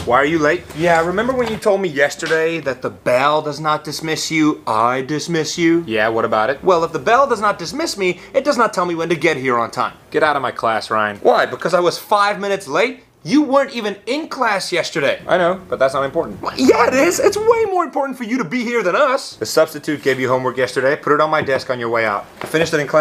Why are you late? Yeah, remember when you told me yesterday that the bell does not dismiss you, I dismiss you? Yeah, what about it? Well, if the bell does not dismiss me, it does not tell me when to get here on time. Get out of my class, Ryan. Why? Because I was 5 minutes late? You weren't even in class yesterday. I know, but that's not important. Well, yeah, it is. It's way more important for you to be here than us. The substitute gave you homework yesterday. Put it on my desk on your way out. I finished it in class.